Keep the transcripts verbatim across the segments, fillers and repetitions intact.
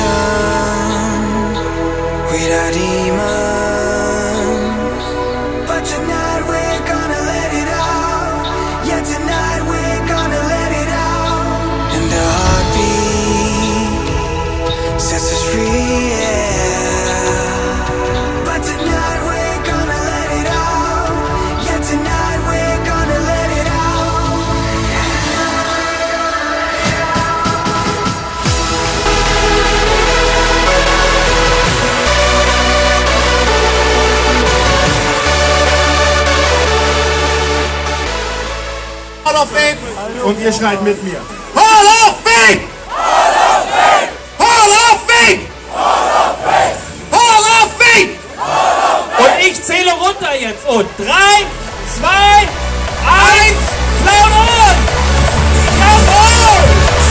with our demons. But tonight we're gonna let it out. Yeah, tonight we're gonna let it out. And the heartbeat sets us free, yeah. But tonight we're gonna let it out. Yeah, tonight we're gonna let it out. Hall of Fame und ihr schreit mit mir. Hall of Fame! Hall of Fame! Hall of Fame! Hall of Fame! Hall of Fame! Und ich zähle runter jetzt. Und drei, zwei, eins, laut an! Jawohl!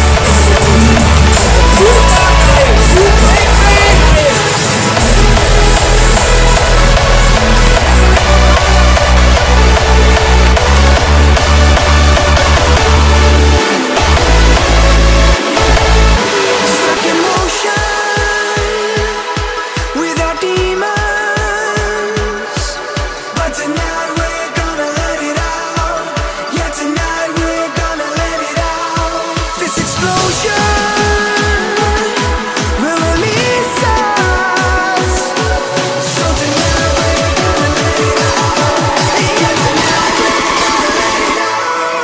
Super geil! Super geil! Stuck in motion with our demons. But tonight we're gonna let it out. Yeah, tonight we're gonna let it out. This explosion will release us. So tonight we're gonna let it out. Yeah, tonight we're gonna let it out.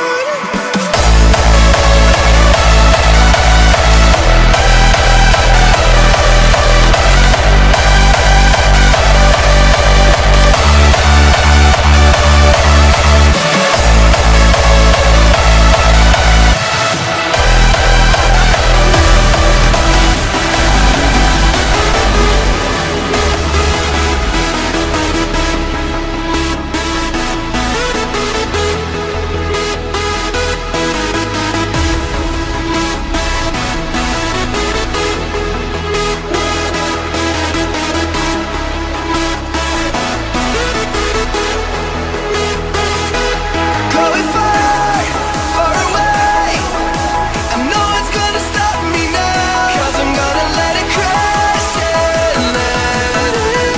Going far, far away. I know it's gonna stop me now. 'Cause I'm gonna let it crash and let it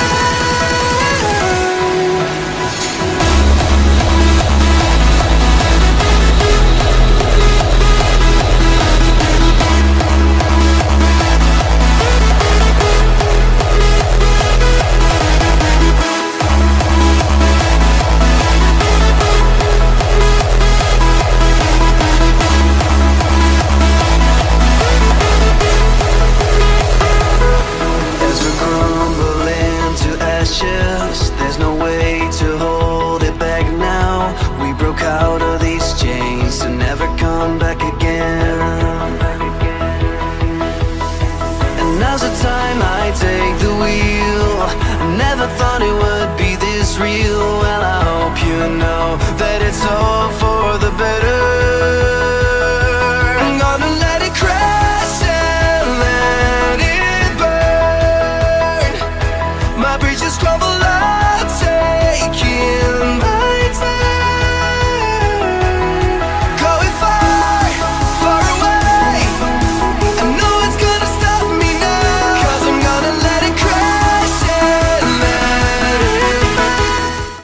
As we crumble into ashes, there's no way to hold it back now. We broke out of these chains to never come back again. And now's the time I take the wheel. I never thought it would be this real. Well, I hope you know that it's all for the better.